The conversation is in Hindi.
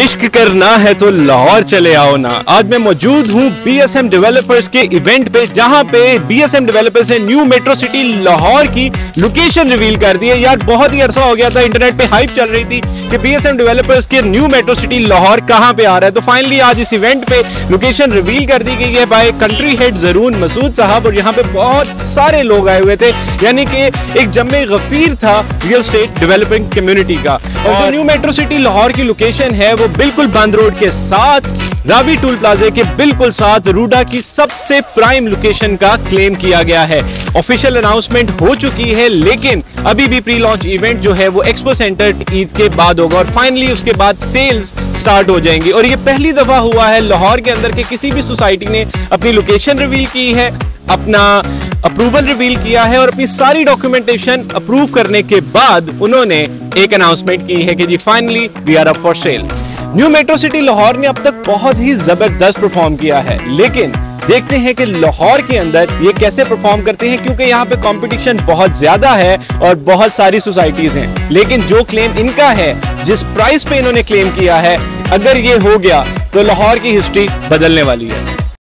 इश्क करना है तो लाहौर चले आओ ना। आज मैं मौजूद हूँ BSM डेवलपर्स के इवेंट पे, जहाँ पे BSM डेवलपर्स ने न्यू मेट्रो सिटी लाहौर की लोकेशन रिवील कर दी है। यार बहुत ही अरसा हो गया था, इंटरनेट पे हाइप चल रही थी कि BSM डेवलपर्स के न्यू मेट्रो सिटी लाहौर कहाँ पे आ रहा है। तो फाइनली आज इस इवेंट पे लोकेशन रिवील कर दी गई है by country head Zaroon Masood साहब, और यहाँ पे बहुत सारे लोग आए हुए थे, यानी कि एक जम्मे गफीर था रियल एस्टेट डेवलपिंग कम्युनिटी का। और जो न्यू मेट्रो सिटी लाहौर की लोकेशन है वो बिल्कुल बंद रोड के साथ, रावी टूल प्लाजा के बिल्कुल साथ, रूडा की सबसे प्राइम लोकेशन का क्लेम किया गया है। ऑफिशियल अनाउंसमेंट हो चुकी है, लेकिन अभी भी प्री लॉन्च इवेंट जो है वो एक्सपो सेंटर ईद के बाद होगा और फाइनली उसके बाद सेल्स स्टार्ट हो जाएंगी। और ये पहली दफा हुआ है लाहौर के अंदर के किसी भी सोसाइटी ने अपनी लोकेशन रिवील की है, अपना अप्रूवल रिवील किया है और अपनी सारी डॉक्यूमेंटेशन अप्रूव करने के बाद उन्होंने एक अनाउंसमेंट की है कि जी finally we are up for sale. New metro city Lahore ने अब तक बहुत ही जबरदस्त परफॉर्म किया है, लेकिन देखते हैं कि लाहौर के अंदर ये कैसे परफॉर्म करते हैं, क्योंकि यहाँ पे कंपटीशन बहुत ज्यादा है और बहुत सारी सोसाइटीज हैं। लेकिन जो क्लेम इनका है, जिस प्राइस पे इन्होंने क्लेम किया है, अगर ये हो गया तो लाहौर की हिस्ट्री बदलने वाली है।